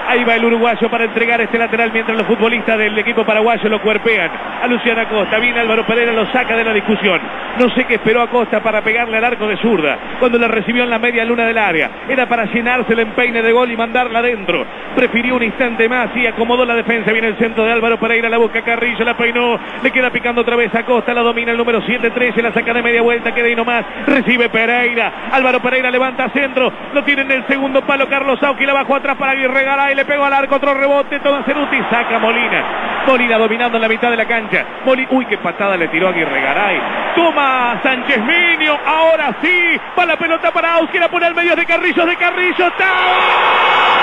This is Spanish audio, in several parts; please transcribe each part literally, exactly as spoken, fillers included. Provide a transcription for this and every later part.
Ahí va el uruguayo para entregar este lateral mientras los futbolistas del equipo paraguayo lo cuerpean. A Luciano Acosta, viene Álvaro Pereira, lo saca de la discusión. No sé qué esperó Acosta para pegarle al arco de zurda. Cuando la recibió en la media luna del área. Era para llenarse el empeine de gol y mandarla adentro. Prefirió un instante más y acomodó la defensa. Viene el centro de Álvaro Pereira, la busca Carrillo, la peinó. Le queda picando otra vez Acosta, la domina el número siete trece, la saca de media vuelta, queda ahí nomás. Recibe Pereira. Álvaro Pereira levanta centro. Lo tiene en el segundo palo Carlos Sauki, la bajó atrás para Aguirre Garay. Le pegó al arco, otro rebote, todo Ceruti, saca Molina. Molina dominando en la mitad de la cancha. Molina, uy, qué patada le tiró Aguirre Garay. Toma Sánchez Miño, ahora sí, va la pelota para Auski, la pone al medio de Carrillo, de Carrillo, ¡tao!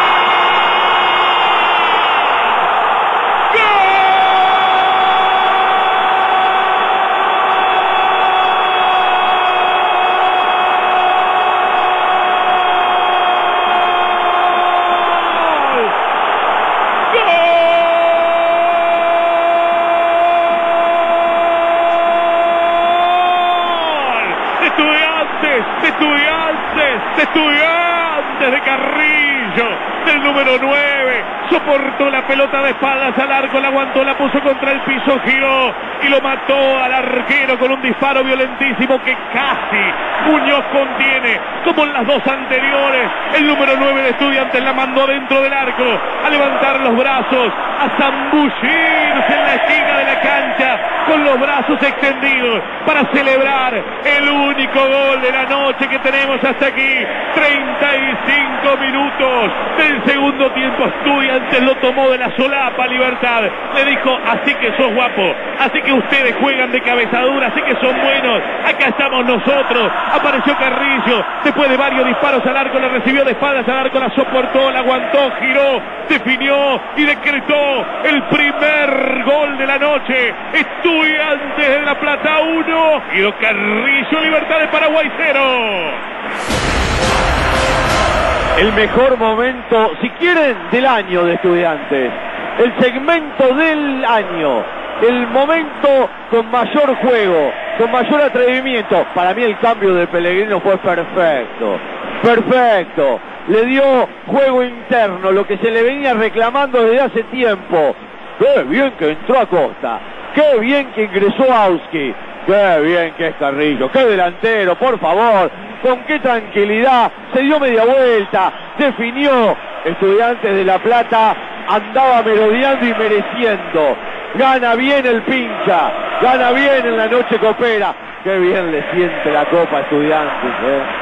Estudiantes, de Estudiantes, de Estudiantes de Carrillo, del número nueve, soportó la pelota de espaldas al arco, la aguantó, la puso contra el piso, giró y lo mató al arquero con un disparo violentísimo que casi Muñoz contiene, como en las dos anteriores. El número nueve de Estudiantes la mandó dentro del arco, a levantar los brazos, a zambullirse en la esquina de la cancha, con los brazos extendidos, para celebrar el único gol de la noche que tenemos hasta aquí. treinta y cinco minutos del segundo tiempo. Estudiantes lo tomó de la solapa Libertad. Le dijo, así que sos guapo, así que ustedes juegan de cabezadura, así que son buenos, acá estamos nosotros. Apareció Carrillo, después de varios disparos al arco, la recibió de espaldas al arco, la soportó, la aguantó, giró, definió y decretó el primer gol de la noche. Estudiantes de La Plata uno, Guido Carrillo, Libertad de Paraguay cero. El mejor momento, si quieren, del año de Estudiantes. El segmento del año. El momento con mayor juego, con mayor atrevimiento. Para mí el cambio de Pellegrino fue perfecto. Perfecto. Le dio juego interno, lo que se le venía reclamando desde hace tiempo. Qué bien que entró Acosta. Qué bien que ingresó Auski. Qué bien que es Carrillo. Qué delantero, por favor. Con qué tranquilidad. Se dio media vuelta. Definió. Estudiantes de La Plata andaba merodeando y mereciendo. Gana bien el pincha. Gana bien en la noche copera. Qué bien le siente la copa a Estudiantes, ¿eh?